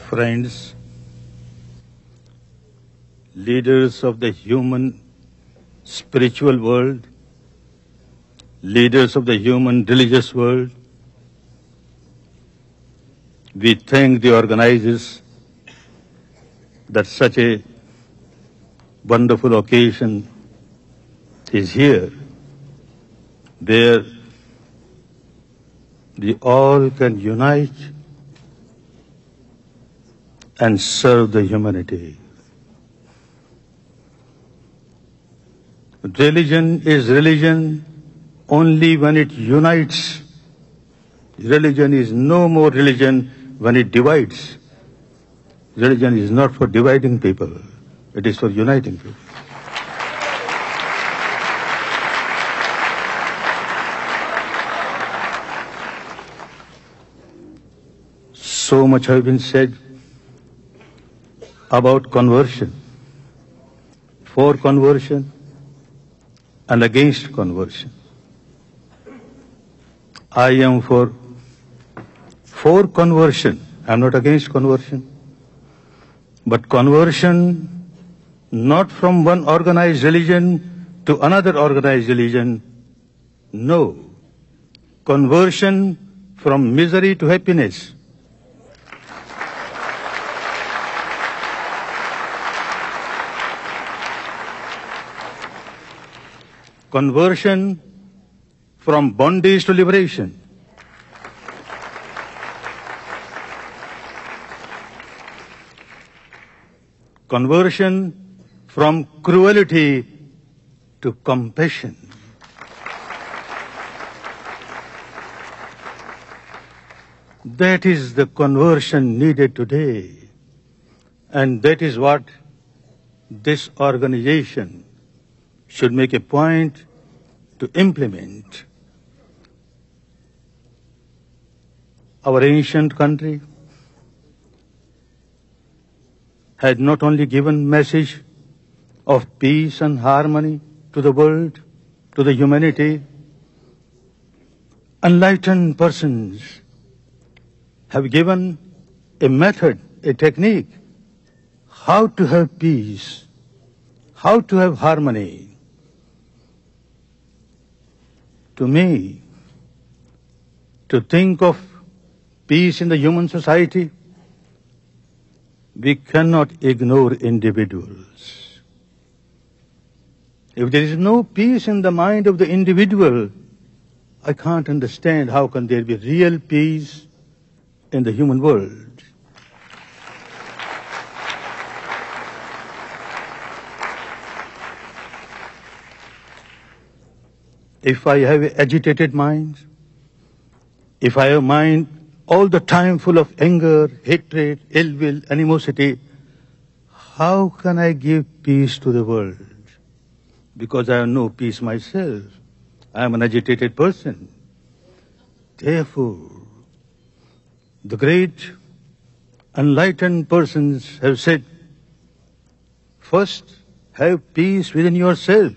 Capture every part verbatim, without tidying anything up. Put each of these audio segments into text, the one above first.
friends, leaders of the human spiritual world, leaders of the human religious world, we thank the organizers that such a wonderful occasion is here, where we all can unite and serve the humanity. Religion is religion only when it unites. Religion is no more religion when it divides. Religion is not for dividing people, it is for uniting people. So much has been said about conversion, for conversion and against conversion. I am for, for conversion. I am not against conversion. But conversion not from one organized religion to another organized religion. No. Conversion from misery to happiness. Conversion from bondage to liberation. Conversion from cruelty to compassion. That is the conversion needed today. And that is what this organization should make a point to implement. Our ancient country had not only given message of peace and harmony to the world, to the humanity, enlightened persons have given a method, a technique, how to have peace, how to have harmony. To me, to think of peace in the human society, we cannot ignore individuals. If there is no peace in the mind of the individual, I can't understand how can there be real peace in the human world. If I have an agitated mind, if I have a mind all the time full of anger, hatred, ill will, animosity, how can I give peace to the world? Because I have no peace myself. I am an agitated person. Therefore, the great enlightened persons have said, first have peace within yourself.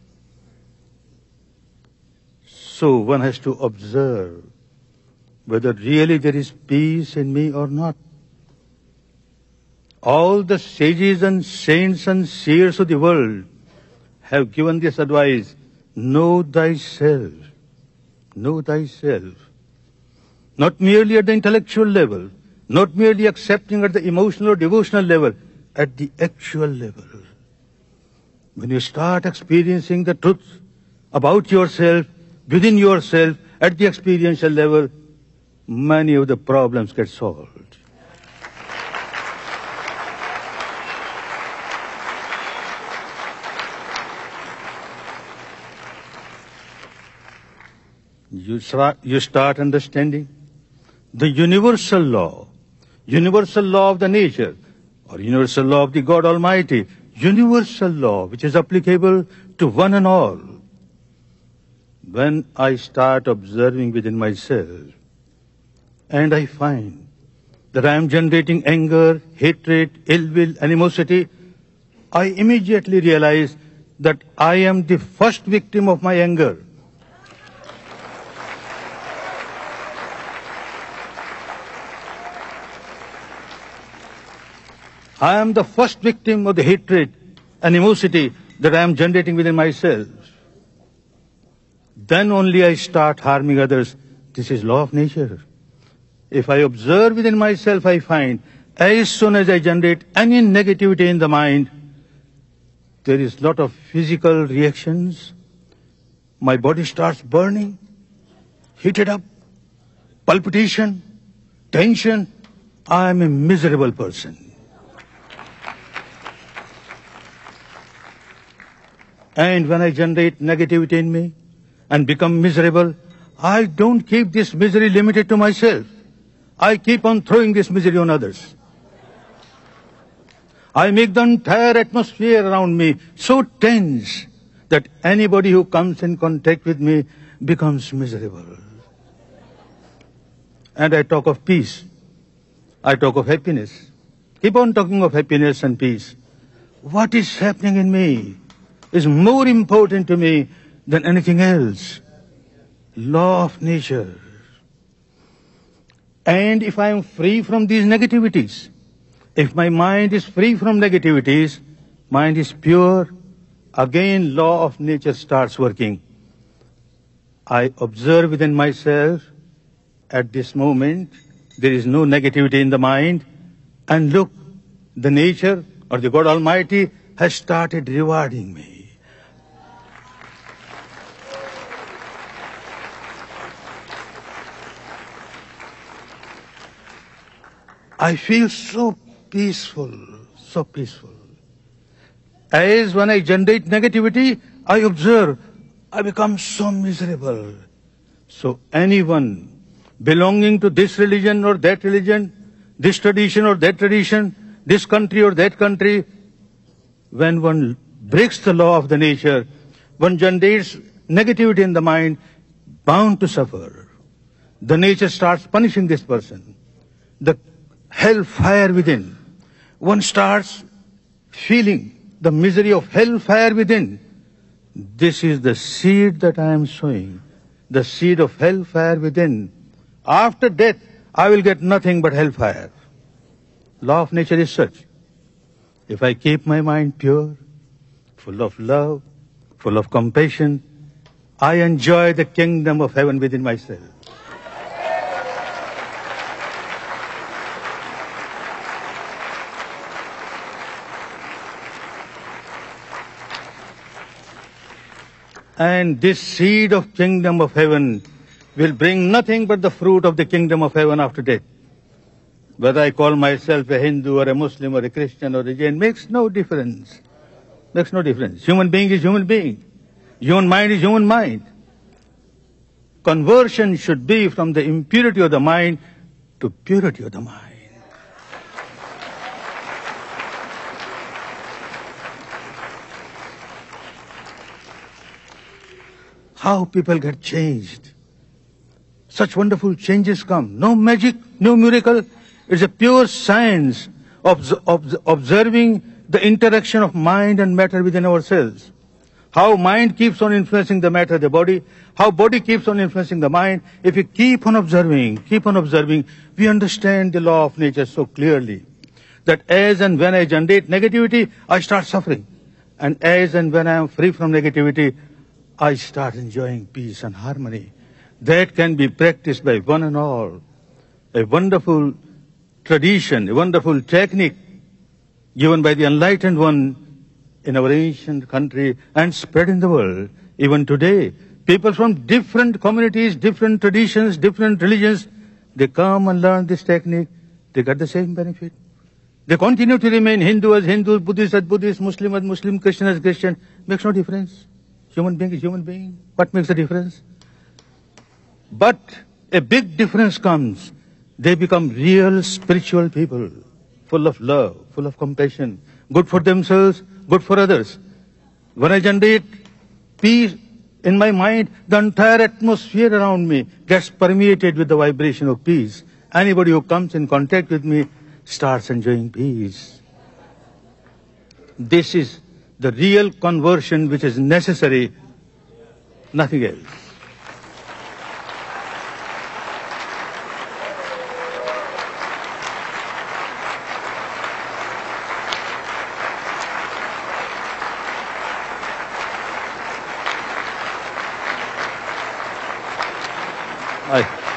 So one has to observe whether really there is peace in me or not. All the sages and saints and seers of the world have given this advice, know thyself, know thyself. Not merely at the intellectual level, not merely accepting at the emotional or devotional level, at the actual level. When you start experiencing the truth about yourself, within yourself, at the experiential level, many of the problems get solved. You start, you start understanding the universal law, universal law of the nature, or universal law of the God Almighty, universal law which is applicable to one and all. When I start observing within myself, and I find that I am generating anger, hatred, ill will, animosity, I immediately realize that I am the first victim of my anger. I am the first victim of the hatred, animosity that I am generating within myself. Then only I start harming others. This is law of nature. If I observe within myself, I find as soon as I generate any negativity in the mind, there is a lot of physical reactions. My body starts burning, heated up, palpitation, tension. I am a miserable person. And when I generate negativity in me and become miserable, I don't keep this misery limited to myself. I keep on throwing this misery on others. I make the entire atmosphere around me so tense that anybody who comes in contact with me becomes miserable. And I talk of peace. I talk of happiness. Keep on talking of happiness and peace. What is happening in me is more important to me than anything else. Law of nature. And if I am free from these negativities, if my mind is free from negativities, mind is pure, again law of nature starts working. I observe within myself, at this moment, there is no negativity in the mind, and look, the nature or the God Almighty has started rewarding me. I feel so peaceful, so peaceful. As when I generate negativity, I observe, I become so miserable. So anyone belonging to this religion or that religion, this tradition or that tradition, this country or that country, when one breaks the law of the nature, one generates negativity in the mind, bound to suffer. The nature starts punishing this person. The hellfire within. One starts feeling the misery of hellfire within. This is the seed that I am sowing, the seed of hellfire within. After death, I will get nothing but hellfire. Law of nature is such. If I keep my mind pure, full of love, full of compassion, I enjoy the kingdom of heaven within myself. And this seed of kingdom of heaven will bring nothing but the fruit of the kingdom of heaven after death. Whether I call myself a Hindu or a Muslim or a Christian or a Jain makes no difference. Makes no difference. Human being is human being. Human mind is human mind. Conversion should be from the impurity of the mind to purity of the mind. How people get changed. Such wonderful changes come. No magic, no miracle. It's a pure science of, of observing the interaction of mind and matter within ourselves. How mind keeps on influencing the matter, the body. How body keeps on influencing the mind. If we keep on observing, keep on observing, we understand the law of nature so clearly. That as and when I generate negativity, I start suffering. And as and when I am free from negativity, I start enjoying peace and harmony. That can be practiced by one and all. A wonderful tradition, a wonderful technique given by the enlightened one in our ancient country and spread in the world. Even today, people from different communities, different traditions, different religions, they come and learn this technique. They get the same benefit. They continue to remain Hindu as Hindu, Buddhist as Buddhist, Muslim as Muslim, Christian as Christian. Makes no difference. Human being is human being. What makes the difference? But a big difference comes. They become real spiritual people, full of love, full of compassion, good for themselves, good for others. When I generate peace in my mind, the entire atmosphere around me gets permeated with the vibration of peace. Anybody who comes in contact with me starts enjoying peace. This is the real conversion which is necessary, nothing else.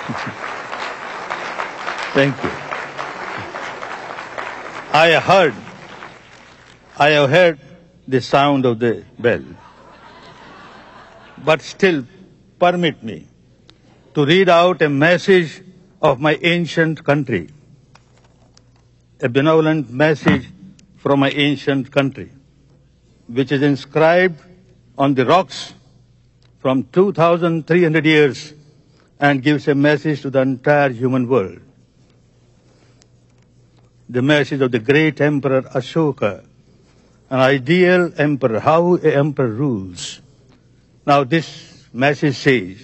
Thank you. I heard, I have heard the sound of the bell. But still, permit me to read out a message of my ancient country, a benevolent message from my ancient country, which is inscribed on the rocks from two thousand three hundred years and gives a message to the entire human world. The message of the great Emperor Ashoka, an ideal emperor, how an emperor rules. Now this message says,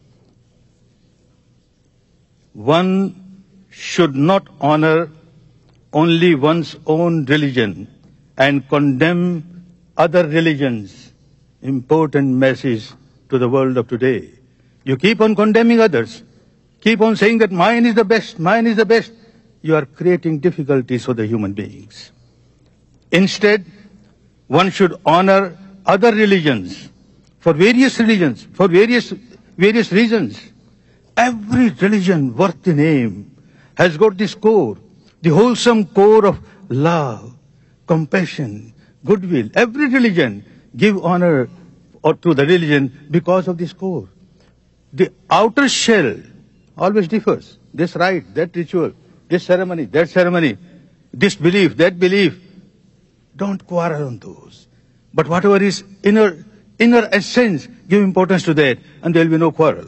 one should not honor only one's own religion and condemn other religions. Important message to the world of today. You keep on condemning others, keep on saying that mine is the best, mine is the best. You are creating difficulties for the human beings. Instead, one should honor other religions for various religions, for various, various reasons. Every religion worth the name has got this core, the wholesome core of love, compassion, goodwill. Every religion give honor or to the religion because of this core. The outer shell always differs. This rite, that ritual, this ceremony, that ceremony, this belief, that belief. Don't quarrel on those. But whatever is inner, inner essence, give importance to that, and there will be no quarrel.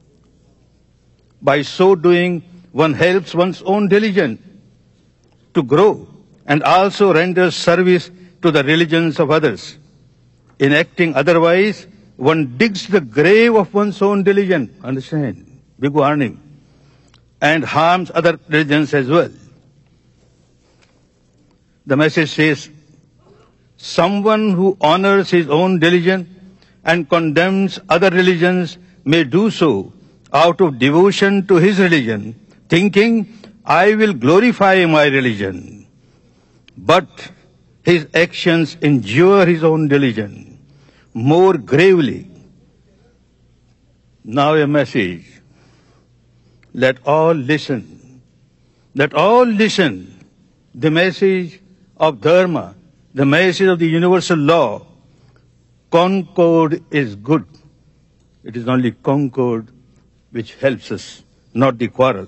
By so doing, one helps one's own religion to grow and also renders service to the religions of others. In acting otherwise, one digs the grave of one's own religion, understand, big warning, and harms other religions as well. The message says, someone who honors his own religion and condemns other religions may do so out of devotion to his religion, thinking, I will glorify my religion. But his actions injure his own religion more gravely. Now a message. Let all listen. Let all listen. The message of Dharma, the message of the universal law. Concord is good. It is only concord which helps us, not the quarrel.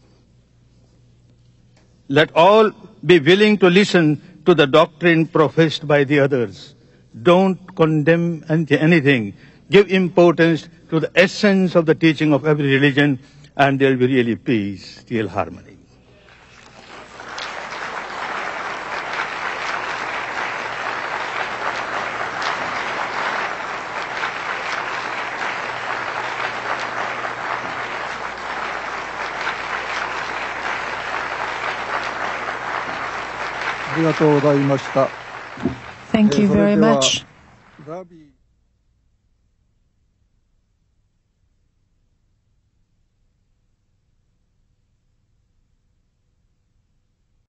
Let all be willing to listen to the doctrine professed by the others. Don't condemn anything. Give importance to the essence of the teaching of every religion, and there will be really peace, real harmony. Thank you very much.